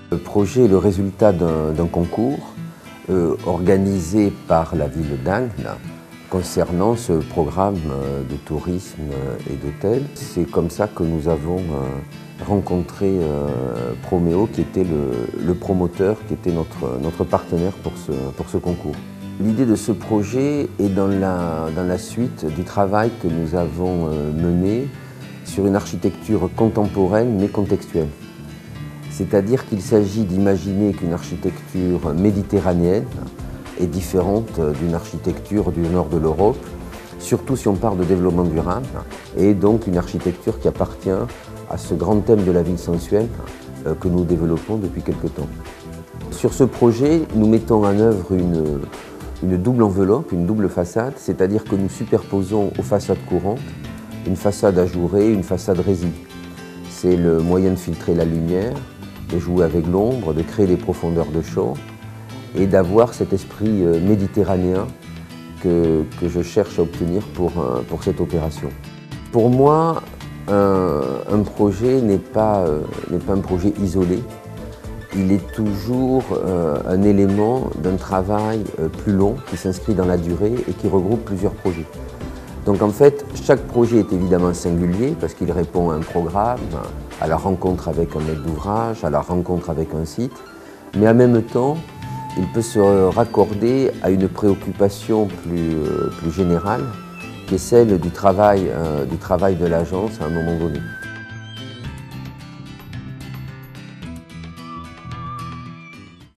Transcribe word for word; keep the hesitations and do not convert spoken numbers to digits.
Le projet est le résultat d'un concours euh, organisé par la ville d'Agde concernant ce programme de tourisme et d'hôtel. C'est comme ça que nous avons euh, rencontré euh, Proméo, qui était le, le promoteur, qui était notre, notre partenaire pour ce, pour ce concours. L'idée de ce projet est dans la, dans la suite du travail que nous avons euh, mené sur une architecture contemporaine mais contextuelle. C'est-à-dire qu'il s'agit d'imaginer qu'une architecture méditerranéenne est différente d'une architecture du nord de l'Europe, surtout si on parle de développement durable, et donc une architecture qui appartient à ce grand thème de la ville sensuelle que nous développons depuis quelque temps. Sur ce projet, nous mettons en œuvre une, une double enveloppe, une double façade, c'est-à-dire que nous superposons aux façades courantes une façade ajourée, une façade résie. C'est le moyen de filtrer la lumière, de jouer avec l'ombre, de créer des profondeurs de champ et d'avoir cet esprit méditerranéen que, que je cherche à obtenir pour, pour cette opération. Pour moi, un, un projet n'est pas, n'est pas un projet isolé. Il est toujours euh, un élément d'un travail euh, plus long qui s'inscrit dans la durée et qui regroupe plusieurs projets. Donc en fait, chaque projet est évidemment singulier parce qu'il répond à un programme, à la rencontre avec un maître d'ouvrage, à la rencontre avec un site, mais en même temps, il peut se raccorder à une préoccupation plus, euh, plus générale qui est celle du travail, euh, du travail de l'agence à un moment donné.